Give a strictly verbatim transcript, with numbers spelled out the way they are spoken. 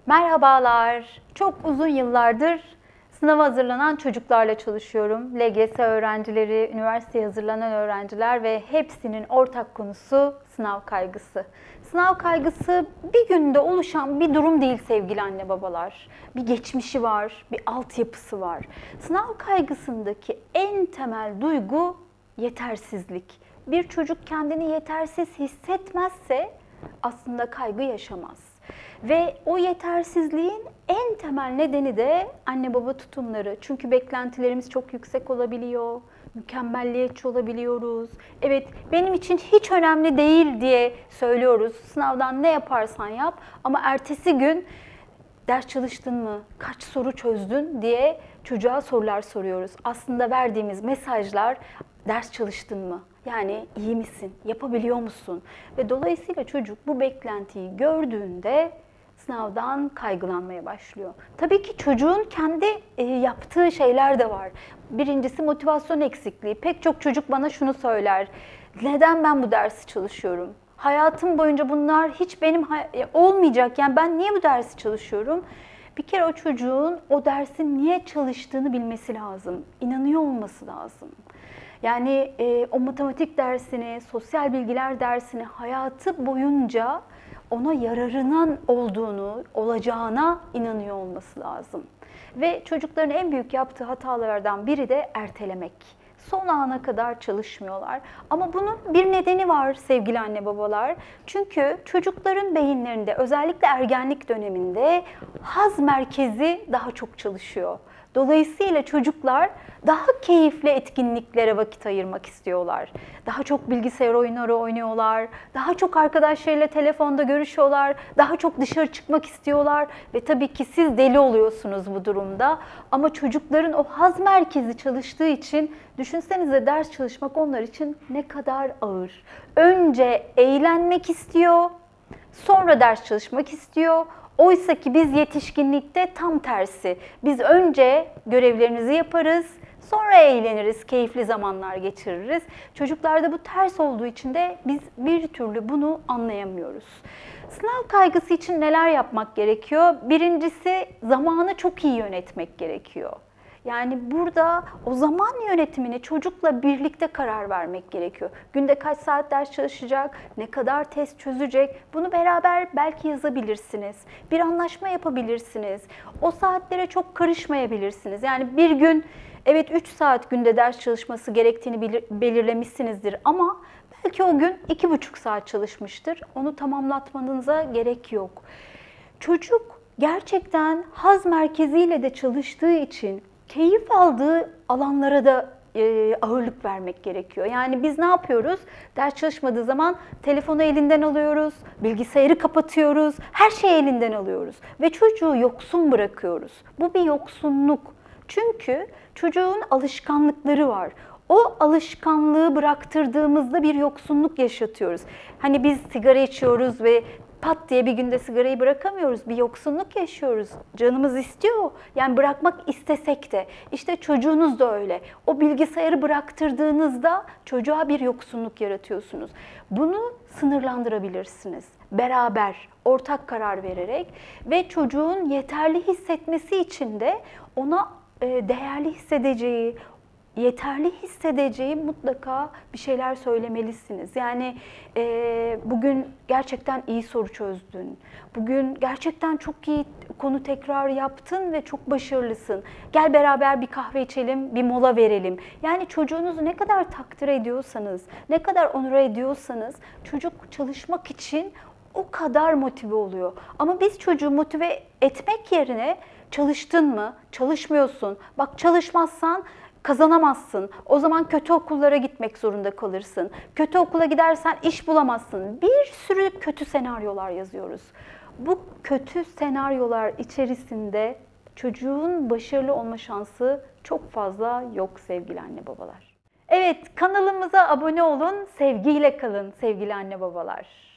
Merhabalar. Çok uzun yıllardır sınava hazırlanan çocuklarla çalışıyorum. L G S öğrencileri, üniversiteye hazırlanan öğrenciler ve hepsinin ortak konusu sınav kaygısı. Sınav kaygısı bir günde oluşan bir durum değil sevgili anne babalar. Bir geçmişi var, bir altyapısı var. Sınav kaygısındaki en temel duygu yetersizlik. Bir çocuk kendini yetersiz hissetmezse aslında kaygı yaşamaz. Ve o yetersizliğin en temel nedeni de anne baba tutumları. Çünkü beklentilerimiz çok yüksek olabiliyor, mükemmelliyetçi olabiliyoruz. Evet, benim için hiç önemli değil diye söylüyoruz. Sınavdan ne yaparsan yap ama ertesi gün ders çalıştın mı, kaç soru çözdün diye çocuğa sorular soruyoruz. Aslında verdiğimiz mesajlar ders çalıştın mı? Yani iyi misin? Yapabiliyor musun? Ve dolayısıyla çocuk bu beklentiyi gördüğünde sınavdan kaygılanmaya başlıyor. Tabii ki çocuğun kendi e, yaptığı şeyler de var. Birincisi motivasyon eksikliği. Pek çok çocuk bana şunu söyler. Neden ben bu dersi çalışıyorum? Hayatım boyunca bunlar hiç benim olmayacak. Yani ben niye bu dersi çalışıyorum? Bir kere o çocuğun o dersin niye çalıştığını bilmesi lazım. İnanıyor olması lazım. Yani e, o matematik dersini, sosyal bilgiler dersini hayatı boyunca ona yararının olduğunu, olacağına inanıyor olması lazım. Ve çocukların en büyük yaptığı hatalardan biri de ertelemek. Son ana kadar çalışmıyorlar. Ama bunun bir nedeni var sevgili anne babalar. Çünkü çocukların beyinlerinde özellikle ergenlik döneminde haz merkezi daha çok çalışıyor. Dolayısıyla çocuklar daha keyifli etkinliklere vakit ayırmak istiyorlar. Daha çok bilgisayar oyunları oynuyorlar, daha çok arkadaşlarıyla telefonda görüşüyorlar, daha çok dışarı çıkmak istiyorlar ve tabii ki siz deli oluyorsunuz bu durumda. Ama çocukların o haz merkezi çalıştığı için düşünsenize ders çalışmak onlar için ne kadar ağır. Önce eğlenmek istiyor, sonra ders çalışmak istiyor. Oysa ki biz yetişkinlikte tam tersi. Biz önce görevlerimizi yaparız, sonra eğleniriz, keyifli zamanlar geçiririz. Çocuklarda bu ters olduğu için de biz bir türlü bunu anlayamıyoruz. Sınav kaygısı için neler yapmak gerekiyor? Birincisi zamanı çok iyi yönetmek gerekiyor. Yani burada o zaman yönetimine çocukla birlikte karar vermek gerekiyor. Günde kaç saat ders çalışacak, ne kadar test çözecek, bunu beraber belki yazabilirsiniz. Bir anlaşma yapabilirsiniz. O saatlere çok karışmayabilirsiniz. Yani bir gün evet üç saat günde ders çalışması gerektiğini belirlemişsinizdir ama belki o gün iki buçuk saat çalışmıştır. Onu tamamlatmanıza gerek yok. Çocuk gerçekten haz merkeziyle de çalıştığı için keyif aldığı alanlara da e, ağırlık vermek gerekiyor. Yani biz ne yapıyoruz? Ders çalışmadığı zaman telefonu elinden alıyoruz, bilgisayarı kapatıyoruz, her şeyi elinden alıyoruz ve çocuğu yoksun bırakıyoruz. Bu bir yoksunluk. Çünkü çocuğun alışkanlıkları var. O alışkanlığı bıraktırdığımızda bir yoksunluk yaşatıyoruz. Hani biz sigara içiyoruz ve pat diye bir günde sigarayı bırakamıyoruz. Bir yoksunluk yaşıyoruz. Canımız istiyor. Yani bırakmak istesek de. İşte çocuğunuz da öyle. O bilgisayarı bıraktırdığınızda çocuğa bir yoksunluk yaratıyorsunuz. Bunu sınırlandırabilirsiniz. Beraber, ortak karar vererek ve çocuğun yeterli hissetmesi için de ona değerli hissedeceği, yeterli hissedeceği mutlaka bir şeyler söylemelisiniz. Yani e, bugün gerçekten iyi soru çözdün. Bugün gerçekten çok iyi konu tekrar yaptın ve çok başarılısın. Gel beraber bir kahve içelim, bir mola verelim. Yani çocuğunuzu ne kadar takdir ediyorsanız, ne kadar onur ediyorsanız çocuk çalışmak için o kadar motive oluyor. Ama biz çocuğu motive etmek yerine çalıştın mı, çalışmıyorsun, bak çalışmazsan kazanamazsın. O zaman kötü okullara gitmek zorunda kalırsın. Kötü okula gidersen iş bulamazsın. Bir sürü kötü senaryolar yazıyoruz. Bu kötü senaryolar içerisinde çocuğun başarılı olma şansı çok fazla yok sevgili anne babalar. Evet, kanalımıza abone olun, sevgiyle kalın sevgili anne babalar.